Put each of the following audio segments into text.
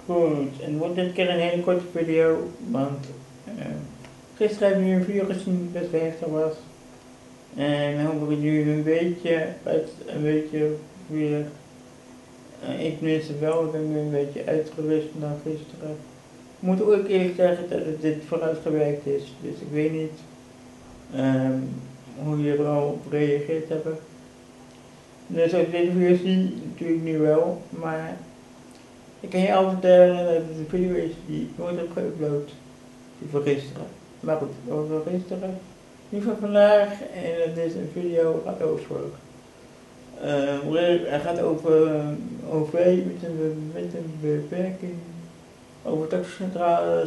Goed, en het wordt dit keer een hele korte video, want gisteren hebben jullie een video gezien die best wel heftig was. En dan hoop ik dat jullie een beetje weer, ik tenminste wel, ik ben nu een beetje uitgerust dan gisteren. Ik moet ook eerlijk zeggen dat dit vooruitgewerkt is, dus ik weet niet hoe jullie er al op gereageerd hebben. Dus als ik deze video zie, natuurlijk nu wel, maar ik kan je al vertellen dat het een video is die ik nooit heb geüpload, die van gisteren. Maar goed, dat was van gisteren. Nu van vandaag, en dit is een video gaat over, hij gaat over OV met een beperking, over taxicentrales,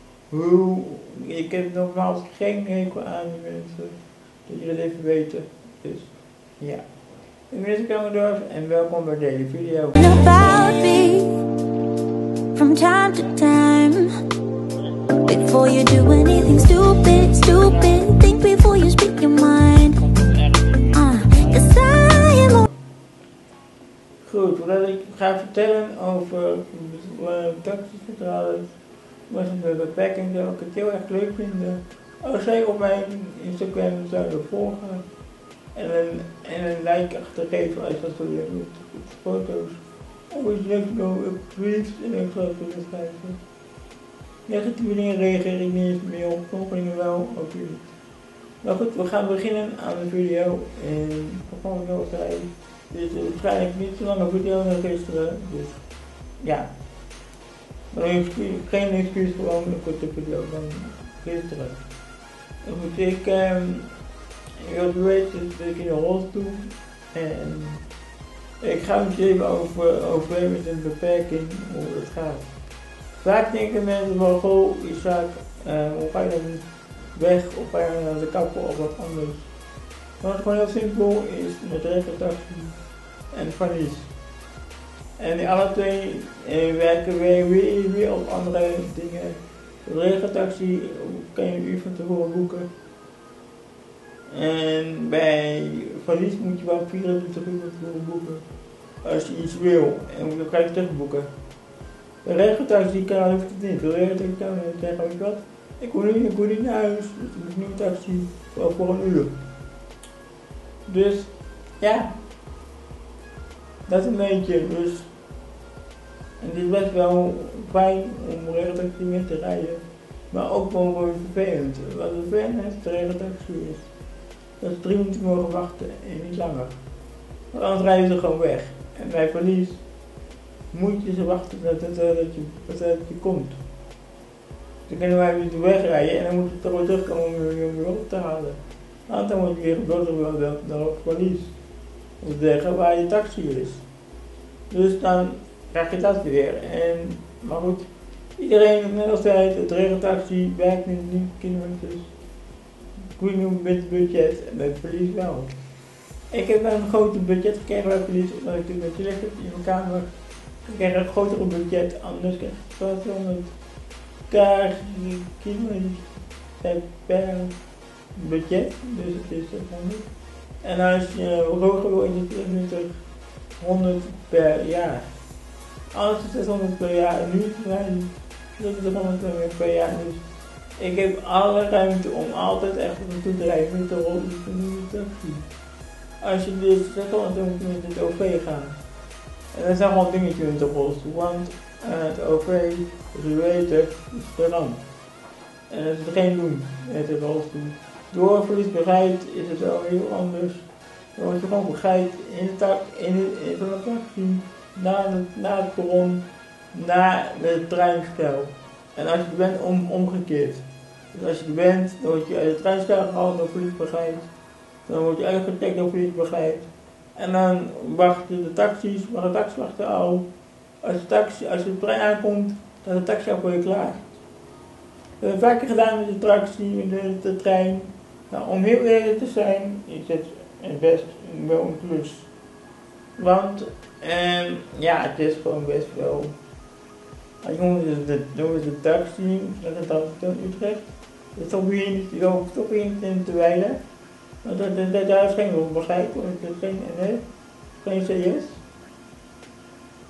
ik heb nogmaals geen hekel aan die mensen, dat jullie dat even weten, dus ja. Ik ben Kamerdorf en welkom bij deze video. About me from time to time. Before you do anything stupid, think before you speak your mind. 'Cause I am. Goed, voordat ik ga vertellen over taxicentrales, was het de beperking dat ik het heel erg leuk vind als zij op mijn Instagram zouden volgen en een like achtergeven als dat zo leuk doet op foto's. Of iets leuks doen op tweets en ik zou het willen schrijven. Negatieve dingen reageer ik niet eens meer op, sommige dingen wel, ook niet. Maar goed, we gaan beginnen aan de video en gewoon zo zei. Dit is waarschijnlijk niet zo lange video als gisteren, dus ja. Maar geen excuus, gewoon een korte video van gisteren. Dan moet ik, zoals u weet, dat ik in de rolstoel en ik ga het even over met een beperking, hoe het gaat. Vaak denken mensen van, goh, Isaac, hoe ga je dan weg of ga je naar de kapper of wat anders. Maar het gewoon heel simpel is met regeltaxi en valies. En die alle twee werken weer op andere dingen. De regeltaxi kan je een uur van tevoren boeken. En bij valies moet je wel 24 uur van tevoren boeken. Als je iets wil en dan kan je terugboeken. De regeltaxi kan hoeft het niet. De regeltaxi kan zeggen, weet je wat, ik wil niet naar huis, dus ik moet nu een taxi voor een uur. Dus ja, dat is een beetje. Dus, en het is best wel fijn om regeltaxi mee te rijden, maar ook wel vervelend. Wat vervelend is, de regeltaxi is dat ze 3 minuten mogen wachten en niet langer. Want anders rijden ze gewoon weg. En bij verlies moet je ze wachten dat je komt. Dan kunnen wij weer wegrijden en dan moet je toch weer terugkomen om je weer op te halen. Want dan moet je weer gebeld naar op verlies. Of zeggen waar je taxi is. Dus dan krijg je dat weer. Maar goed, iedereen net als tijd, het regeltaxi werkt niet kilometers. Goed genoeg met het budget en met verlies wel. Ik heb een groter budget gekregen bij verlies, omdat ik natuurlijk met je ligt in mijn kamer. Ik krijg een grotere budget, anders krijg ik 1200 kilometer per budget, dus het is 100. En als je hoger wil, is het 100 per jaar. Anders is het 100 per jaar en nu is het 100 per jaar. Dus ik heb alle ruimte om altijd echt naartoe te rijden met de rolstoel van de taxi. Als je dus zegt, dan moet je met het OV gaan. En dat is nog wel een dingetje met de rolstoel, want het OV, zoals u weet, is te lang. En dat is het geen doen met de rolstoel. Door verlies begeleid is het wel heel anders. Dan word je gewoon begeleid in van de taxi, naar het perron, naar het treinstel. En als je er bent, omgekeerd. Dus als je er bent, dan word je uit het treinstel gehaald door verlies begeleid. Dan word je uitgecheckt door verlies begeleid. En dan wachten de taxis, maar de taxi wacht al. Als de trein aankomt, dan is de taxi al voor je klaar. Dat heb ik vaker gedaan met de taxi, met de trein. Nou, om heel eerlijk te zijn, is het best wel een plus. Want, ja, het is gewoon best wel. Als je de taxi, dat is dan Utrecht. Dat hoef je niet in te wijden. Want daar is geen begrijp, dat is geen CS.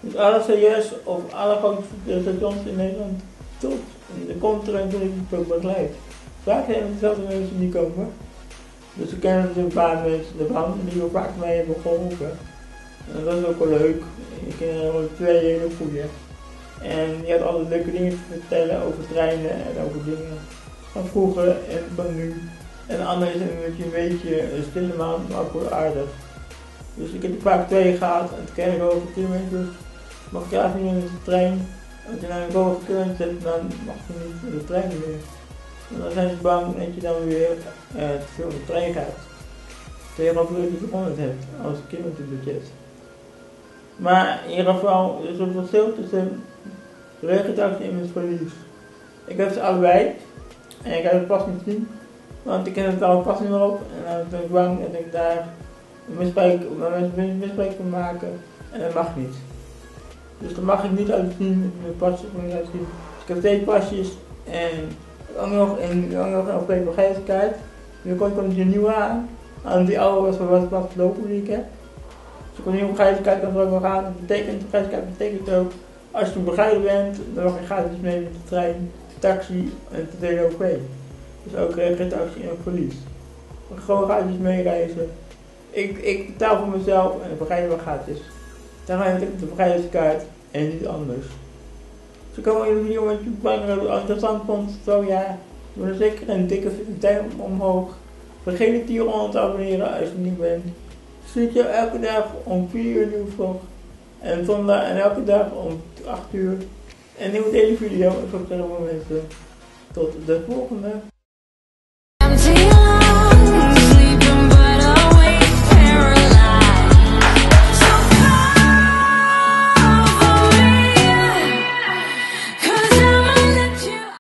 Dus alle serieus of alle grote stations in Nederland tot. En er komt er een die het ook begeleid. Vaak zijn het dezelfde mensen die komen. Dus we kennen dus een paar mensen ervan die we vaak mee hebben geholpen. En dat is ook wel leuk. Ik ken er ook 2 hele goede. En die had altijd leuke dingen te vertellen over treinen en over dingen van vroeger en van nu. En de andere is een beetje een stille man, maar ook wel aardig. Dus ik heb er vaak 2 gehad en toen ken ik over kilometers. Mag ik graag niet in de trein. Als je naar een hoge kilometer zet, dan mag je niet in de trein meer. Want dan zijn ze bang dat je dan weer te veel in de trein gaat. Tegenover dat je veranderd hebt als kilometerbudget. Maar in ieder geval is er verschil tussen regentaxi en met verlies. Ik heb ze allebei en ik heb het pas niet zien, want ik ken het al pas niet meer op en dan ben ik bang dat ik daar een misbruik van maken en dat mag niet. Dus dat mag ik niet laten zien met mijn pasje. Dus ik heb 2 pasjes en ook nog een beveiligingskaart. Nu komt er een nieuwe aan. En die oude was lopen die ik heb. Dus ik kon een nieuwe beveiligingskaart kan er ook nog aan. De beveiligingskaart betekent ook, als je een begeleider bent, dan mag je gratis mee met de trein, taxi en de DLOP. Dus ook geen taxi en ook verlies. Ik gewoon gratis meereizen. Ik betaal voor mezelf en de begeleider gratis. Daarom heb ik de beveiligingskaart en niet anders. Dus ik kan wel in de video met je brengen als interessant vond. Zo ja, doe dan zeker een dikke duim omhoog. Vergeet niet hier onder te abonneren als je niet bent. Zie je elke dag om 4 uur nieuw vlog. En zondag en elke dag om 8 uur. En nieuwe deze video. Ik zou zeggen voor mensen. Tot de volgende.